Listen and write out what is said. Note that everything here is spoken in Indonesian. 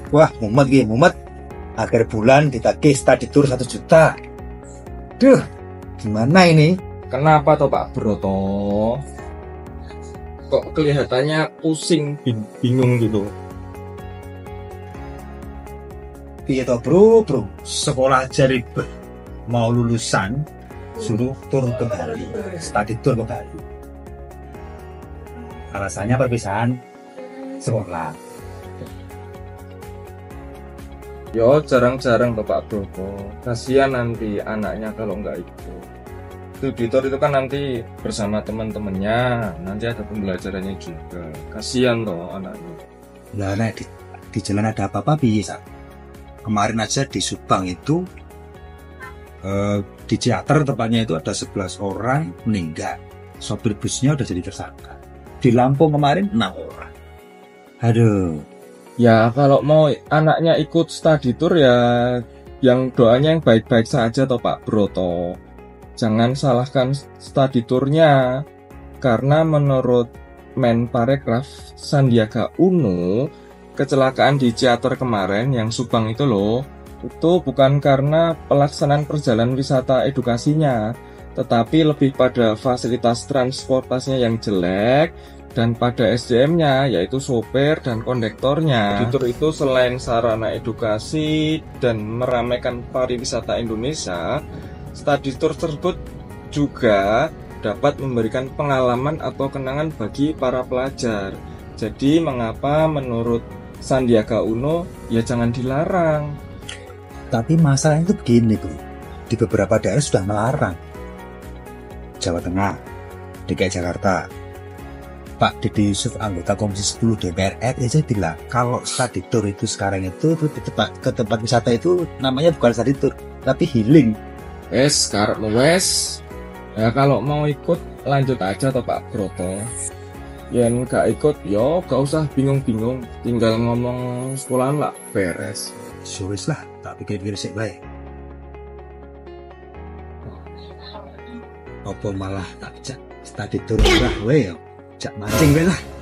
Wah, mumet. Akhir bulan ditagih study tour 1 juta. Duh, gimana ini? Kenapa toh Pak Broto? Kok kelihatannya pusing, bingung gitu? Iya toh bro, sekolah aja ribet. Mau lulusan, suruh turun ke Bali, study tour ke Bali. Alasannya perpisahan sekolah. Yo jarang-jarang toh Pak Broto. Kasihan nanti anaknya kalau nggak ikut. Studi tour itu kan nanti bersama teman-temannya, nanti ada pembelajarannya juga. Kasihan toh anaknya. Lah, nek di jalan ada apa-apa bisa. Kemarin aja di Subang itu di Ciater tepatnya itu ada 11 orang meninggal. Sopir busnya udah jadi tersangka. Di Lampung kemarin 6 orang. Aduh. Ya kalau mau anaknya ikut study tour ya yang doanya yang baik-baik saja toh Pak Broto. Jangan salahkan study tournya. Karena menurut Menparekraf Sandiaga Uno, kecelakaan di Ciater kemarin yang Subang itu loh, itu bukan karena pelaksanaan perjalanan wisata edukasinya, tetapi lebih pada fasilitas transportasinya yang jelek dan pada SDM-nya, yaitu sopir dan kondektornya. Study tour itu selain sarana edukasi dan meramaikan pariwisata Indonesia, study tour tersebut juga dapat memberikan pengalaman atau kenangan bagi para pelajar. Jadi mengapa menurut Sandiaga Uno ya jangan dilarang. Tapi masalahnya itu begini bro, di beberapa daerah sudah melarang. Jawa Tengah, DKI Jakarta, Pak Dede Yusuf anggota Komisi 10 DPR RI aja bilang kalau study tour itu sekarang itu ke tempat wisata itu namanya bukan study tour tapi healing. Karena ya kalau mau ikut lanjut aja toh Pak Broto. Yang gak ikut yo gak usah bingung-bingung, tinggal ngomong sekolahan lah beres. Suwis lah, tak pikir-pikir sih baik. Apa malah tak jak study tour murah wae yo. Jak mancing wae lah.